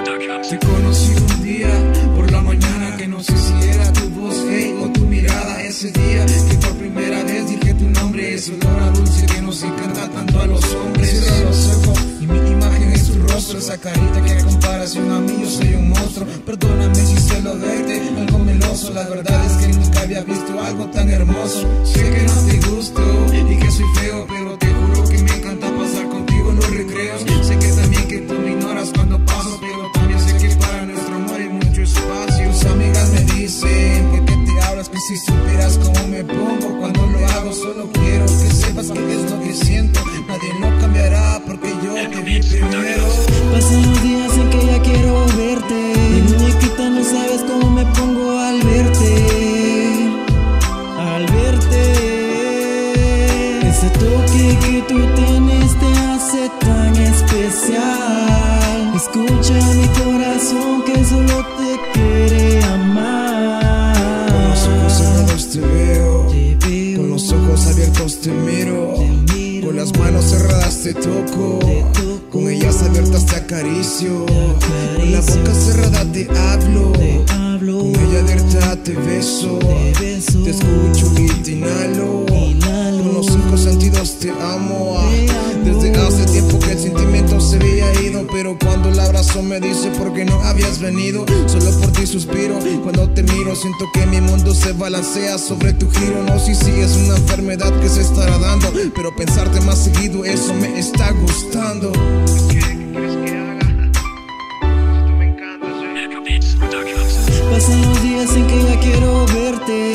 Te conocí un día por la mañana que no sé si era tu voz, hey, o tu mirada. Ese día que por primera vez dije tu nombre, ese olor a dulce que nos encanta tanto a los hombres. Cierro los ojos y mi imagen es tu rostro, esa carita que a comparación a mí yo soy un monstruo. Perdóname si suelo verte algo meloso, la verdad es que nunca había visto algo tan hermoso. Sé que no te gusto y que soy feo, pero te juro que me encanta pasar contigo en los recreos. Sé que también que tú me ignoras cuando paso, pero también sé que para nuestro amor hay mucho espacio. Tus amigas me dicen que te hablas, que si supieras cómo me pongo cuando lo hago. Solo quiero que sepas que es lo que siento, nadie no cambiará porque yo te vi primero. Pasan los días en que ya quiero verte, mi muñequita, no sabes cómo me pongo al verte, al verte. Ese toque que tú tienes te hace tan especial. Escucha mi corazón que solo te quiere amar. Con los ojos cerrados te veo, con los ojos abiertos te miro, con las manos cerradas te toco, con ellas abiertas te acaricio, con la boca cerrada te hablo, con ella abierta te beso, te escucho y te inhalo, con los 5 sentidos te amo. Desde hace tiempo que el sentimiento se había ido, pero cuando la abrazo me dice por qué no habías venido. Solo por ti suspiro, cuando te miro siento que mi mundo se balancea sobre tu giro. No sé si es una enfermedad que se estará dando, pero pensarte más seguido eso me está gustando. ¿Qué quieres que haga? Esto me encanta, Pasan los días en que ya quiero verte,